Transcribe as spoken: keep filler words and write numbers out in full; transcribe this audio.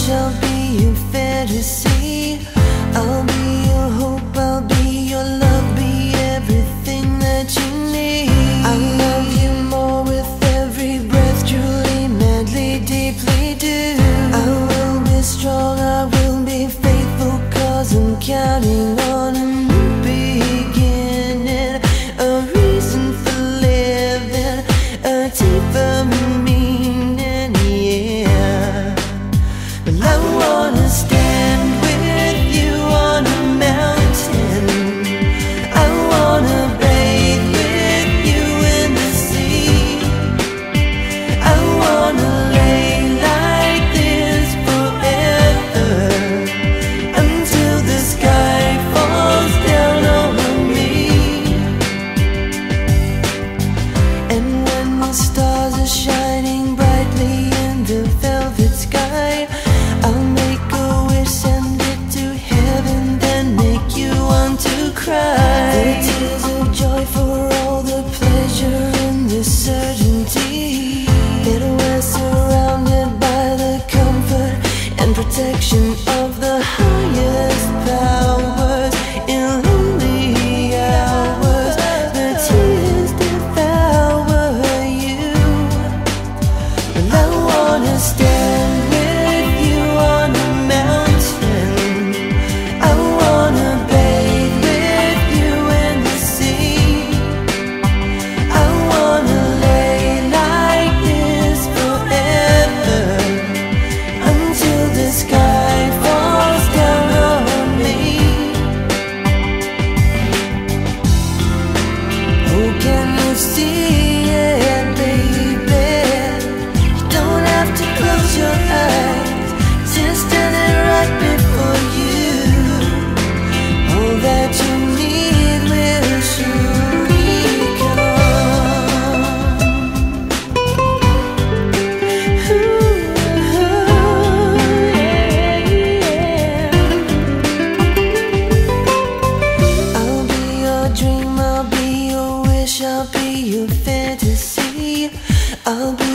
I'll be your fantasy. I'll be your hope, I'll be your love, be everything that you need. I'll love you more with every breath, truly, madly, deeply do. I will be strong, I will be faithful, cause I'm counting on a new beginning, a reason for living, a deeper meaning, yeah. Well, I wanna stand with you on a mountain. I wanna bathe with you in the sea. I wanna lay like this forever, until the sky falls down over me. And when the stars are shining brightly in the velvet sky, I'll make a wish, send it to heaven, then make you want to cry. The tears of joy for all the pleasure and the certainty that we're surrounded by the comfort and protection of the highest powers. In lonely hours, the tears devour you. Well, I wanna stand with you on a mountain. I wanna bathe with you in the sea. I wanna lay like this forever, until the sky falls down on me. Oh, can you see it, baby? You don't have to close your eyes, just standing right before you. All that you need will surely come. Ooh, yeah, yeah. I'll be your dream, I'll be your wish, I'll be your fantasy. I'll be